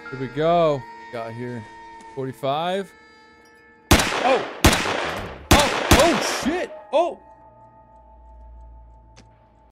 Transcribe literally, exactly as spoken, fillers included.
Here we go. Got here. forty-five. Oh! Oh! Oh, shit! Oh!